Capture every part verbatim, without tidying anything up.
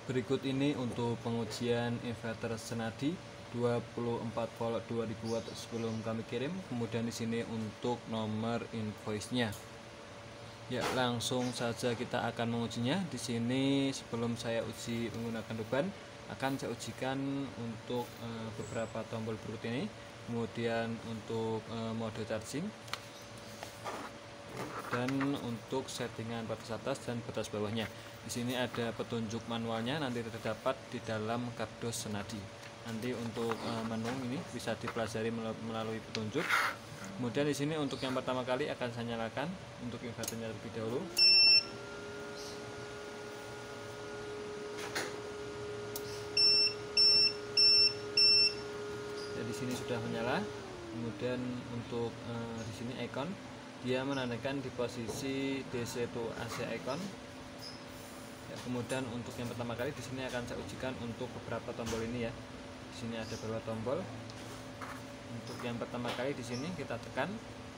Berikut ini untuk pengujian inverter Senadi dua puluh empat volt dua ribu watt sebelum kami kirim. Kemudian di sini untuk nomor invoice-nya. Ya, langsung saja kita akan mengujinya. Di sini sebelum saya uji menggunakan beban, akan saya ujikan untuk e, beberapa tombol berikut ini. Kemudian untuk e, mode charging, dan untuk settingan batas atas dan batas bawahnya. Di sini ada petunjuk manualnya, nanti terdapat di dalam kardus Senadi. Nanti untuk e, menu ini bisa dipelajari melalui petunjuk. Kemudian di sini untuk yang pertama kali akan saya nyalakan untuk inverternya terlebih dahulu. Ya, di sini sudah menyala. Kemudian untuk e, di sini icon, dia menandakan di posisi D C to A C icon. Ya, kemudian untuk yang pertama kali di sini akan saya ujikan untuk beberapa tombol ini ya. Di sini ada beberapa tombol. Untuk yang pertama kali di sini kita tekan,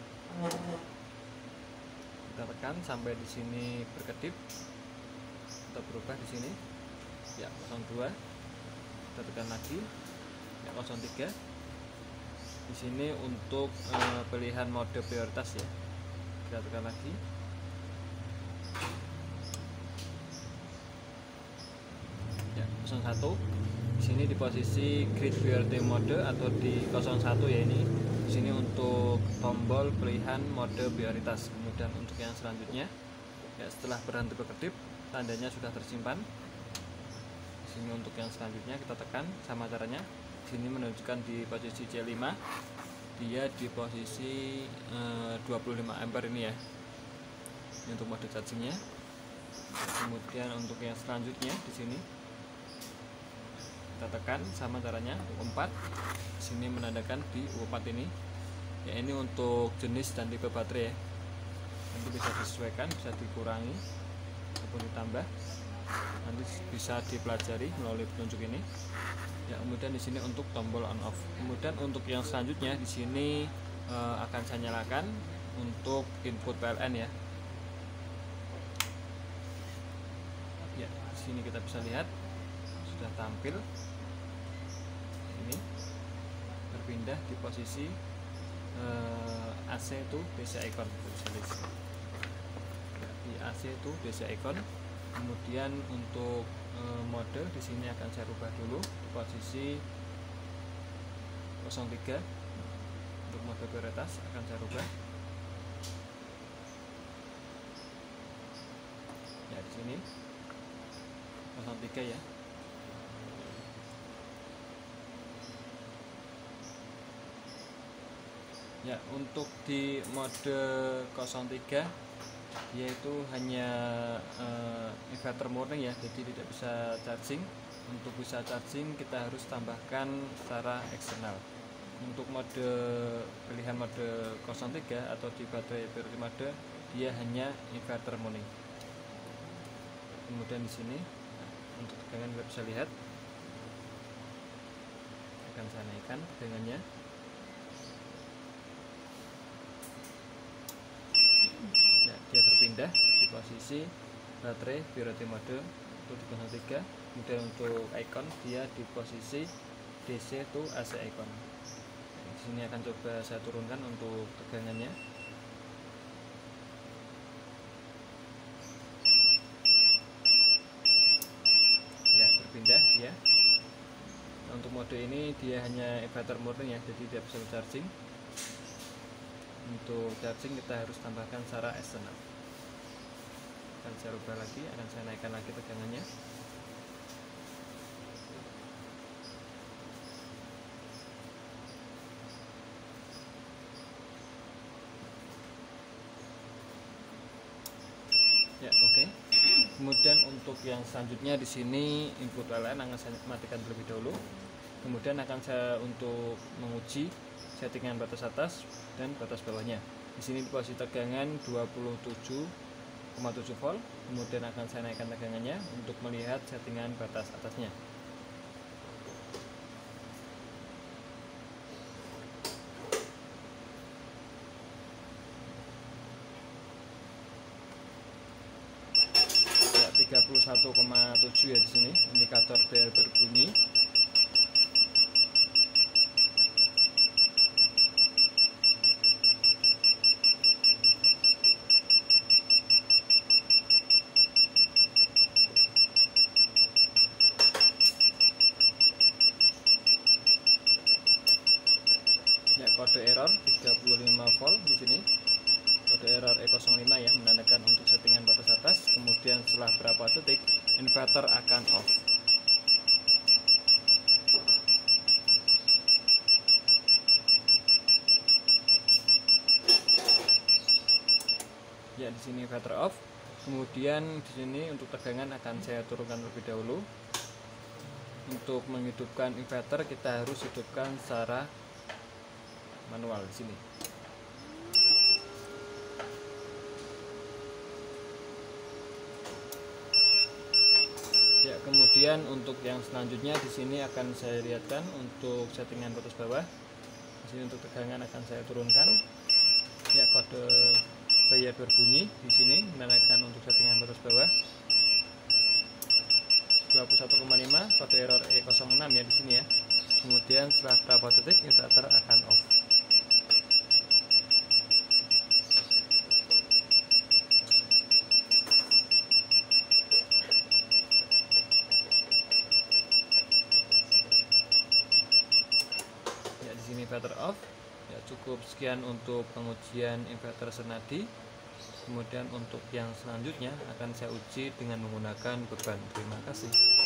kita tekan sampai di sini berkedip atau berubah di sini. Ya, nol dua. Kita tekan lagi. Ya, nol tiga. Di sini untuk e, pilihan mode prioritas ya. Kita tekan lagi. Ya, nol satu. Di sini di posisi grid priority mode atau di nol satu ya ini. Di sini untuk tombol pilihan mode prioritas. Kemudian untuk yang selanjutnya, ya setelah berhenti berkedip, tandanya sudah tersimpan. Di sini untuk yang selanjutnya kita tekan, sama caranya. Di sini menunjukkan di posisi C lima. Dia di posisi e, dua puluh lima ampere ini ya. Ini untuk mode chargingnya. Kemudian untuk yang selanjutnya di sini kita tekan, sama caranya U empat. Di sini menandakan di U empat ini. Ya, ini untuk jenis dan tipe baterai ya. Nanti bisa disesuaikan, bisa dikurangi ataupun ditambah. Nanti bisa dipelajari melalui petunjuk ini. Ya, kemudian di sini untuk tombol on off. Kemudian untuk yang selanjutnya di sini e, akan saya nyalakan untuk input P L N ya. Ya, di sini kita bisa lihat sudah tampil. Ini berpindah di posisi eh, A C to D C icon. Di A C to D C icon. Kemudian untuk eh, mode di sini akan saya rubah dulu di posisi nol tiga. Untuk mode prioritas akan saya rubah. Ya, di sini nol tiga ya. Ya, untuk di mode nol tiga yaitu hanya uh, inverter murni ya, jadi tidak bisa charging. Untuk bisa charging kita harus tambahkan secara eksternal. Untuk mode pilihan mode nol tiga atau di baterai priority mode, dia hanya inverter murni. Kemudian di sini untuk tegangan kita bisa lihat, akan saya naikkan tegangannya. Ya, dia berpindah di posisi baterai priority mode untuk di nol tiga. Kemudian untuk icon dia di posisi D C to A C icon. Di sini akan coba saya turunkan untuk tegangannya. Ya, berpindah dia. Untuk mode ini dia hanya inverter murni ya, jadi tidak bisa charging. Untuk charging kita harus tambahkan secara eksternal. Akan saya rubah lagi, akan saya naikkan lagi tegangannya. Ya, oke. Okay. Kemudian untuk yang selanjutnya di sini input P L N akan saya matikan terlebih dahulu. Kemudian akan saya untuk menguji settingan batas atas dan batas bawahnya. Di sini di posisi tegangan dua puluh tujuh koma tujuh volt. Kemudian akan saya naikkan tegangannya untuk melihat settingan batas atasnya. tiga puluh satu koma tujuh ya di sini indikator bel berbunyi. Ya, kode error tiga puluh lima volt di sini. Kode error E nol lima ya, menandakan untuk settingan batas atas. Kemudian setelah berapa detik inverter akan off. Ya, di sini inverter off. Kemudian di sini untuk tegangan akan saya turunkan terlebih dahulu. Untuk menghidupkan inverter kita harus hidupkan secara manual di sini. Ya, kemudian untuk yang selanjutnya di sini akan saya lihatkan untuk settingan batas bawah. Di sini untuk tegangan akan saya turunkan. Ya, kode bayar berbunyi di sini menandakan untuk settingan batas bawah dua puluh satu koma lima, kode error E nol enam ya di sini ya. Kemudian setelah berapa detik inverter akan off. Ya, di sini inverter off. Ya, cukup sekian untuk pengujian inverter senadi. Kemudian untuk yang selanjutnya akan saya uji dengan menggunakan beban. Terima kasih.